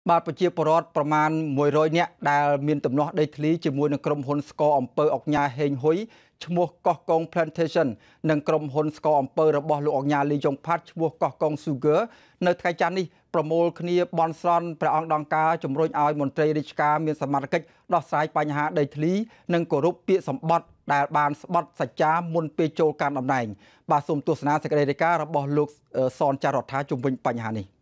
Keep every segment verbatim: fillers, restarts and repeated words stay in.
បាទប្រជាពលរដ្ឋប្រមាណមួយរយនាក់ដែលមានទំនាស់ដីធ្លីជាមួយនឹងក្រុមហ៊ុនស្ករអំពើអុកញ៉ាហេងហ៊ុយឈ្មោះកោះកុង Plantation និងក្រុមហ៊ុនស្ករអំពើរបស់លោកអុកញ៉ាលីយ៉ុងផាត់ឈ្មោះកោះកុង Sugar នៅថ្ងៃច័ន្ទនេះប្រមូលគ្នាបន់ស្រន់ព្រះអង្គដង្ការជំរុញឲ្យមន្ត្រីរាជការមានសមត្ថកិច្ចដោះស្រាយបញ្ហាដីធ្លីនិងគោរពពាក្យសម្បត្តិដែលបានស្បត់សច្ចាមុនពេលចូលកាន់តំណែងបាទសូមទស្សនាសេចក្តីរាយការណ៍របស់លោកសនចាររដ្ឋាជុំវិញបញ្ហានេះ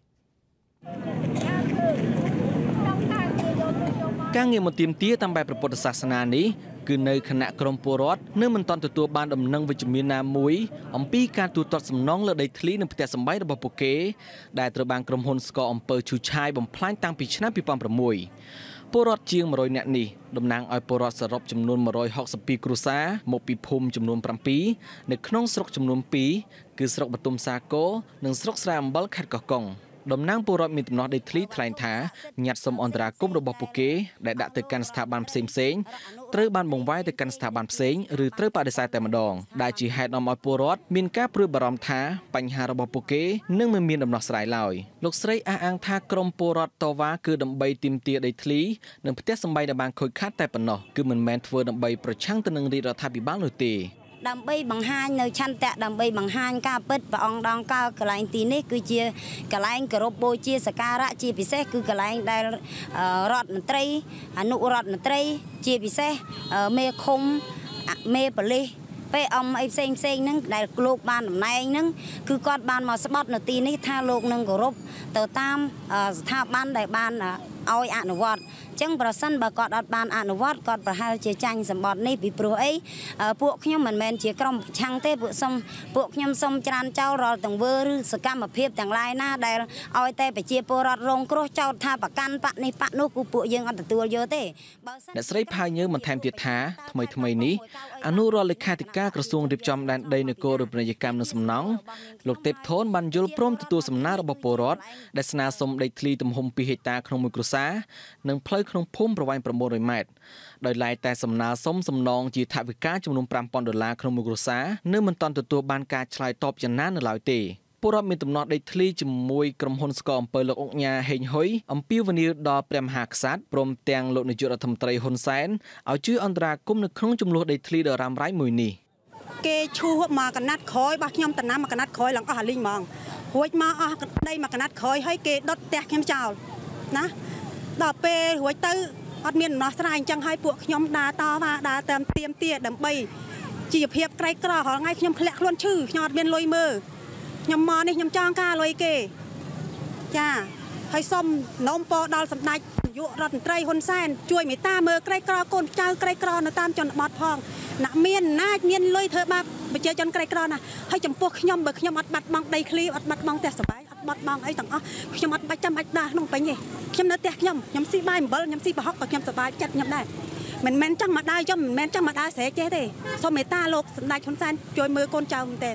ការងារមកទៀមទាតាមបែបព្រះពុទ្ធសាសនានេះគឺនៅគណៈក្រមពលរដ្ឋនៅមិនទាន់ទទួលបានដំណឹងវិជ្ជមានណាមួយអំពីការទូទាត់សំណងលើដីធ្លីនិងផ្ទះសម្បែងរបស់ពួកគេដែលត្រូវបានក្រុមហ៊ុនស្ករអំពើឈូឆាយបំផ្លាញតាំងពីឆ្នាំពីរពាន់ប្រាំមួយពលរដ្ឋជាងមួយរយនាក់នេះតំណាងឲ្យពលរដ្ឋសរុបចំនួនមួយរយហកសិបពីរគ្រួសារមកពីភូមិចំនួនប្រាំពីរនៅក្នុងស្រុកចំនួនពីរគឺស្រុកបទុមសាគរនិងស្រុកស្រែអំបិលខេត្តកោះកុងតំណាងពលរដ្ឋមានដំណោះដីធ្លីថ្លែងថាញត្តិសុំអន្តរាគមន៍របស់ពួកគេដែលដាក់ទៅកាន់ស្ថាប័នផ្សេងផ្សេងត្រូវបានបង្វែរទៅកាន់ស្ថាប័នផ្សេងឬត្រូវបដិសេធតែម្ដងដែលជាហេតុនាំឲ្យពលរដ្ឋមានការព្រួយបារម្ភថាបញ្ហារបស់ពួកគេនឹងមិនមានដំណោះស្រាយឡើយលោកស្រីអះអាងថាក្រមពលរដ្ឋតវ៉ាគឺដើម្បីទាមទារដីធ្លីនិងផ្ទះសម្បែងដែលបានខូចខាតតែប៉ុណ្ណោះគឺមិនមែនធ្វើដើម្បីប្រឆាំងទៅនឹងរាជរដ្ឋាភិបាលនោះទេដើម្បីបង្ហាញនៅឆន្ទៈដើម្បីបង្ហាញការពិតព្រះអង្គដងកើកន្លែងទីនេះគឺជាកន្លែងគោរពបូជាសក្ការៈជាពិសេសគឺកន្លែងដែលរដ្ឋមន្ត្រីអនុរដ្ឋមន្ត្រីជាពិសេសមេឃុំមេប៉ូលីសពេលអមអីផ្សេងផ្សេងហ្នឹងដែលលោកបានតំណែងហ្នឹងគឺគាត់បានមកស្បត់នៅទីនេះថាលោកនឹងគោរពទៅតាមស្ថាប័នដែលបានឲ្យអនុវត្តអញ្ចឹងប្រសិនបើគាត់អត់បានអនុវត្តគាត់ប្រហែលជាចាញ់សម្បត្តិនេះពីព្រោះអីពួកខ្ញុំមិនមែនជាក្រុមប្រឆាំងទេពួកសុំពួកខ្ញុំសុំច្រានចោលរាល់ទាំងវើឬសកម្មភាពទាំងឡាយណាដែលឲ្យតែប្រជាពលរដ្ឋរងគ្រោះចោទថាប្រកាន់បកនេះបកនោះគឺពួកយើងអត់ទទួលយកទេអ្នកស្រីផាវញើបន្ថែមទៀតថាថ្មីថ្មីនេះអនុរដ្ឋលេខាធិការក្រសួងរៀបចំដែនដីនគររូបនីយកម្មនិងសំណង់លោកទេពថនបានយល់ព្រមទទួលសំណើរបស់ពលរដ្ឋដែលស្នើសុំដីធ្លីទំហំពីរហិកតាក្នុងមួយគ្រួសារនិងផ្លូវក្នុងភូមិប្រវែងប្រាំបួនរយម៉ែត្រដោយឡែកតែសំណើសុំសំណងជាថវិកាចំនួនប្រាំពាន់ដុល្លារក្នុងមួយគ្រួសារនៅមិនទាន់ទទួលបានការឆ្លើយតបយ៉ាងណានៅឡើយទេពលរដ្ឋមានទំនាស់ដីធ្លីជាមួយក្រុមហ៊ុនស្ករអំពើលោកអុកញ៉ាហេងហ៊ុយអំពាវនាវដល់ព្រះមហាក្សត្រព្រមទាំងលោកនាយករដ្ឋមន្ត្រីហ៊ុនសែនឲ្យជួយអន្តរាគមន៍នៅក្នុងចំនួនដីធ្លីដ៏រ៉ាំរ៉ៃមួយនេះគេឈូសមកកណាត់ក្រោយរបស់ខ្ញុំតំណាំមកកណាត់ក្រោយឡើងអស់អាលីងហ្មងរួចមកអស់ដីមកកណាត់ក្រោយហើយគេដុតផ្ទះខ្ញុំចោលណាដល់ពេលរួចទៅអត់មានដំណោះស្រាយអញ្ចឹងហើយពួកខ្ញុំដើរតវ៉ាដើរតាមទៀមទាដើម្បីជីវភាពក្រីក្ររាល់ថ្ងៃខ្ញុំធ្លាក់ខ្លួនឈឺខ្ញុំអត់មានលុយមើលខ្ញុំមកនេះខ្ញុំចង់ការលុយគេចាហើយសូមនោមពរដល់សម្ដេចនាយករដ្ឋមន្ត្រីហ៊ុនសែនជួយមេត្តាមើលក្រីក្រកូនចៅក្រីក្រនៅតាមជនបទផងអ្នកមានណាចមានលុយធ្វើបាបប្រជាជនក្រីក្រណាហើយចំពោះខ្ញុំបើខ្ញុំអត់បាត់បង់ដីឃ្លីអត់បាត់បង់ផ្ទះសម្បែងអត់បាត់បង់អីទាំងអស់ខ្ញុំអត់បាច់ចាំបាច់ដើរក្នុងពេញទេខ្ញុំនៅផ្ទះខ្ញុំខ្ញុំស៊ីបាយអំបិលខ្ញុំស៊ីប្រហុកក៏ខ្ញុំសប្បាយចិត្តខ្ញុំដែរមិនមែនចង់មកដើរខ្ញុំមិនមែនចង់មកដើរស្រែកចេះទេសូមមេត្តាលោកសម្ដេចហ៊ុនសែនជួយមើលកូនចៅមែនតើ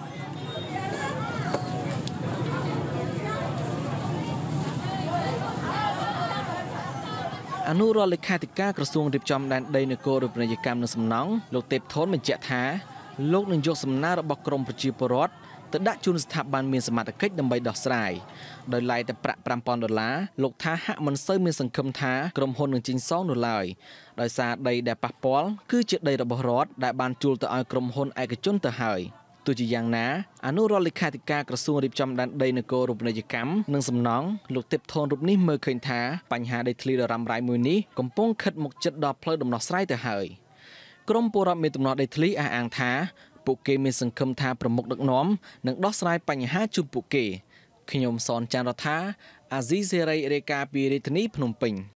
អនុរដ្ឋលេខាធិការក្រសួងរៀបចំដែនដីនគររូបនីយកម្មនិងសំណង់លោកទេពថនបញ្ជាក់ថាលោកនឹងយកសំណើរបស់ក្រមប្រជាពលរដ្ឋទៅដាក់ជូនស្ថាប័នមានសមត្ថកិច្ចដើម្បីដោះស្រាយដោយឡែកតែប្រាក់ប្រាំពាន់ដុល្លារលោកថាហាក់មិនសូវមានសង្ឃឹមថាក្រុមហ៊ុននឹងចេញសងនោះឡើយដោយសារដីដែលប៉ះពាល់គឺជាដីរបស់រដ្ឋដែលបានជួលទៅឲ្យក្រុមហ៊ុនឯកជនទៅហើយទោះជាយ៉ាងណាអនុរដ្ឋលេខាធិការក្រសួងរៀបចំដែនដីនគររូបនីយកម្មនិងសំណង់លោកទេពថនរូបនេះមើលឃើញថាបញ្ហាដីធ្លីដ៏រ៉ាំរ៉ៃមួយនេះកំពុងខិតមកជិតដល់ផ្លូវដំណោះស្រាយទៅហើយក្រមពលរដ្ឋមានទំនាស់ដីធ្លីអះអាងថាពួកគេមានសង្ឃឹមថាប្រមុខដឹកនាំនឹងដោះស្រាយបញ្ហាជូនពួកគេខ្ញុំសនចាន់រដ្ឋាអាស៊ីសេរីរាយការណ៍ពីរាជធានីភ្នំពេញ